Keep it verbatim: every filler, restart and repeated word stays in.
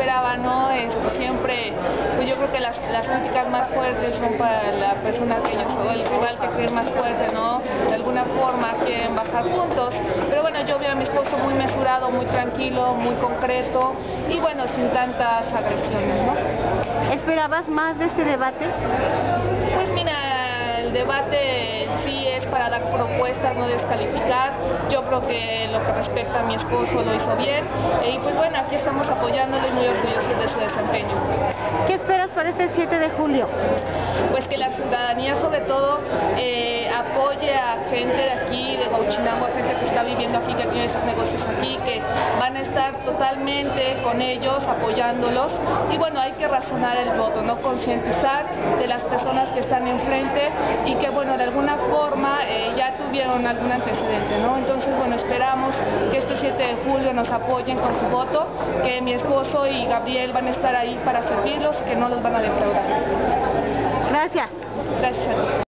esperaba, ¿no? Este, siempre, pues yo creo que las, las críticas más fuertes son para la persona que ellos, o el rival que creen más fuerte, ¿no? De alguna forma quieren bajar puntos, pero bueno, yo veo a mi esposo muy mesurado, muy tranquilo, muy concreto y bueno, sin tantas agresiones, ¿no? ¿Esperabas más de este debate? Pues mira, el debate sí es para dar propuestas, no descalificar. Yo creo que lo que respecta a mi esposo lo hizo bien y pues bueno, aquí estamos apoyándole y muy orgullosos de su desempeño. ¿Qué esperas para este siete de julio? Pues que la ciudadanía sobre todo eh, apoye a gente de aquí, de Huachinango, a gente que está viviendo aquí, que tiene sus negocios aquí, que van a estar totalmente con ellos, apoyándolos. Y bueno, hay que razonar el voto, no concientizar de las personas que están enfrente y que bueno, de alguna forma eh, ya tuvieron algún antecedente, ¿no? Entonces bueno, esperamos que este siete de julio nos apoyen con su voto, que mi esposo y Gabriel van a estar ahí para servirlos, que no los van a defraudar. Gracias. Gracias a ti.